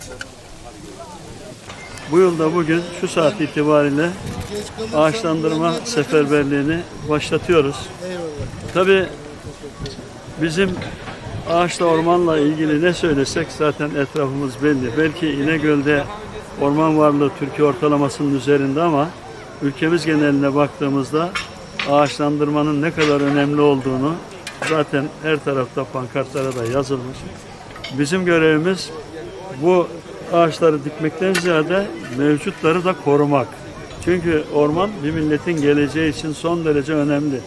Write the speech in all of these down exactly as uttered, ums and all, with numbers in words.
Bu yılda bugün şu saat itibariyle ağaçlandırma seferberliğini başlatıyoruz. Tabii bizim ağaçla ormanla ilgili ne söylesek zaten etrafımız belli. Belki İnegöl'de orman varlığı Türkiye ortalamasının üzerinde ama ülkemiz geneline baktığımızda ağaçlandırmanın ne kadar önemli olduğunu zaten her tarafta pankartlara da yazılmış. Bizim görevimiz bu ağaçları dikmekten ziyade mevcutları da korumak. Çünkü orman bir milletin geleceği için son derece önemli.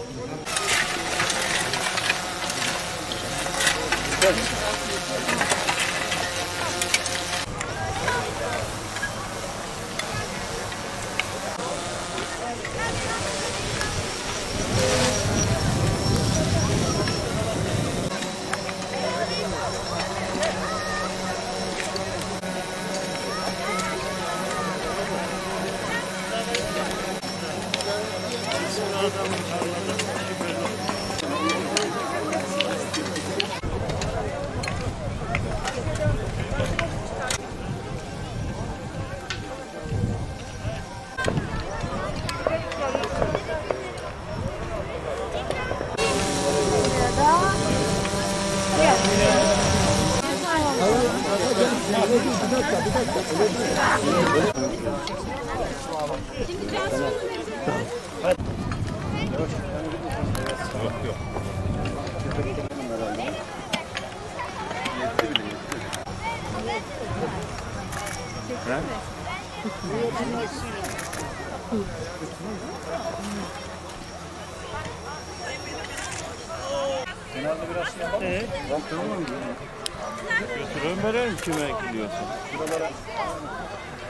Kenarda biraz şey yapalım. Evet. Bak tamam mı? Götürüyorum böyle kime ekliyorsun? Şuralara